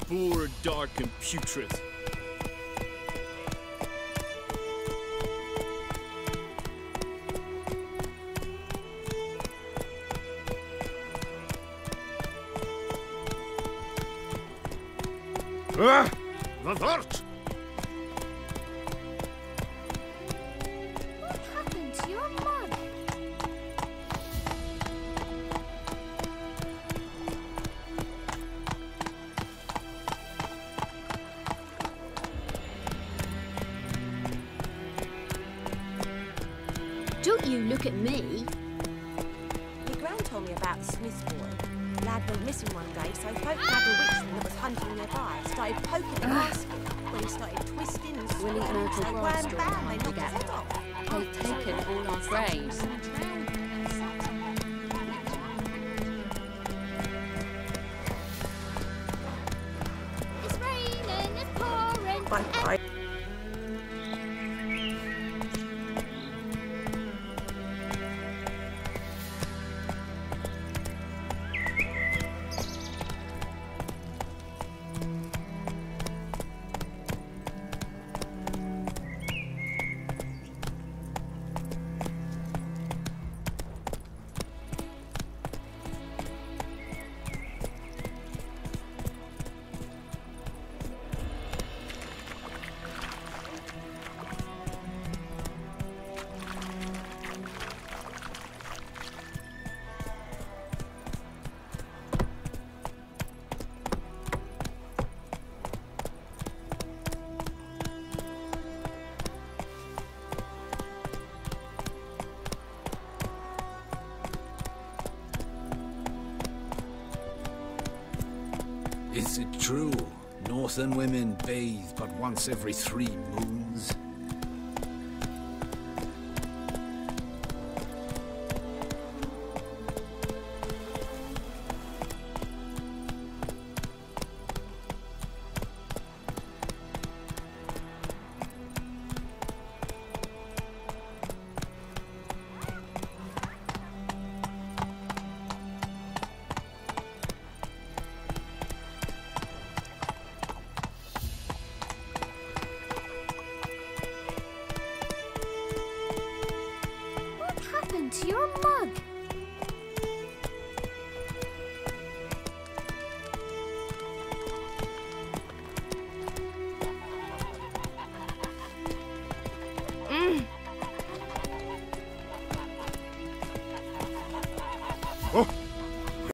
Poor, dark, and putrid. Wat wordt? What happened to your mug? Don't you look at me. My gran told me about the Smith boy. Lad went missing one day, so folk grabbed a witchman that was hunting nearby, started poking the basket. When he started twisting and We'll eat swinging, Myrtle so Grove bam, story bam, when they we knocked get his head off. They've taken all our graves. It's raining, it's pouring. Bye. Is it true? Northern women bathe but once every 3 moons? What happened to your mug? Oh!